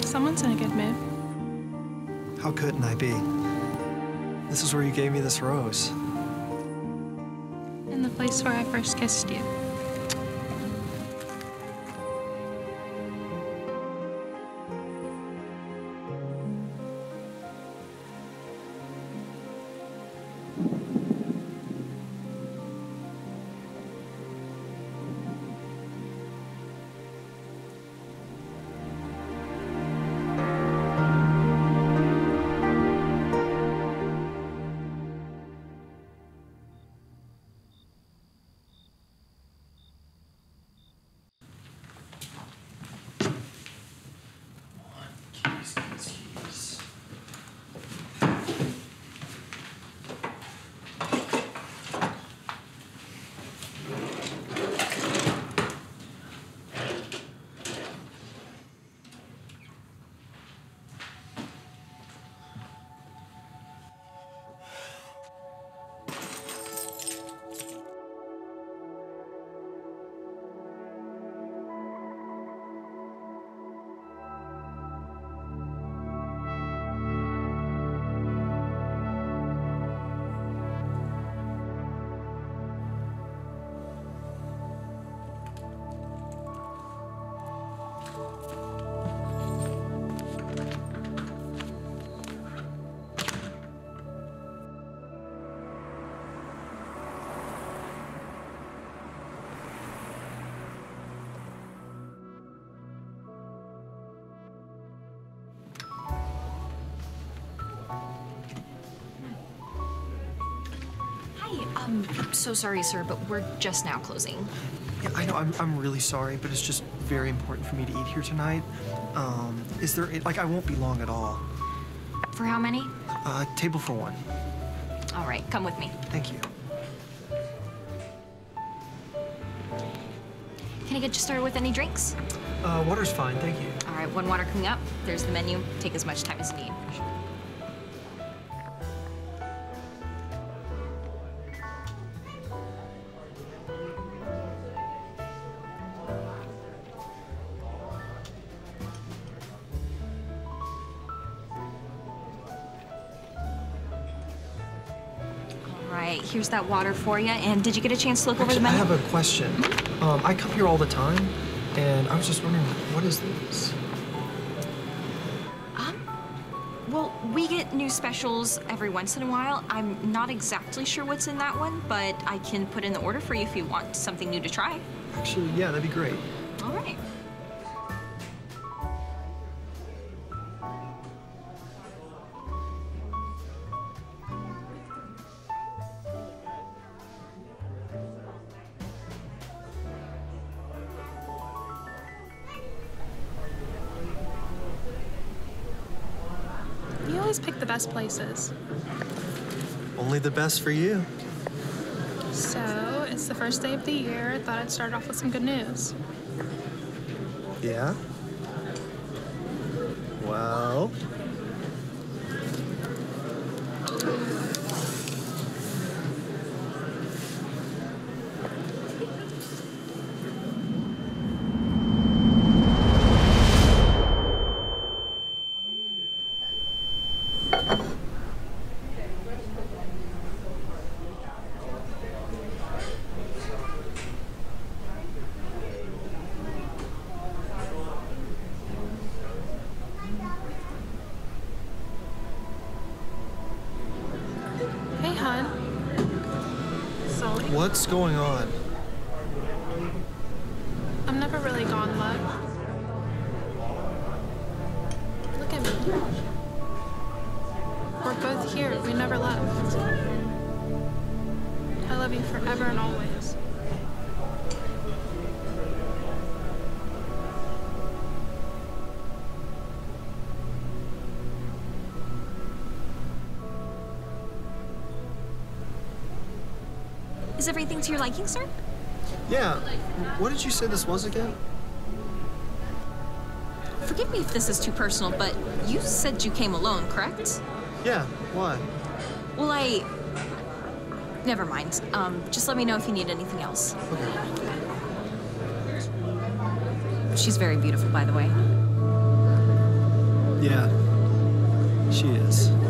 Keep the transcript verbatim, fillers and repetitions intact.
Someone's in a good mood. How couldn't I be? This is where you gave me this rose. In the place where I first kissed you. I'm so sorry, sir, but we're just now closing. Yeah, I know. I'm, I'm really sorry, but it's just very important for me to eat here tonight. Um, is there, like, I won't be long at all. For how many? Uh, table for one. All right, come with me. Thank you. Can I get you started with any drinks? Uh, water's fine, thank you. All right, one water coming up. There's the menu. Take as much time as you need. Here's that water for you. And did you get a chance to look Actually, over the menu? I have a question. Um, I come here all the time, and I was just wondering, what is this? Um, well, we get new specials every once in a while. I'm not exactly sure what's in that one, but I can put in the order for you if you want something new to try. Actually, yeah, that'd be great. All right. You always pick the best places. Only the best for you. So, it's the first day of the year. I thought I'd start off with some good news. Yeah? Well... Sully? What's going on? I'm never really gone, love. Look at me. We're both here. We never left. I love you forever and always. Is everything to your liking, sir? Yeah. What did you say this was again? Forgive me if this is too personal, but you said you came alone, correct? Yeah. Why? Well, I... Never mind. Um, just let me know if you need anything else. Okay. She's very beautiful, by the way. Yeah, she is.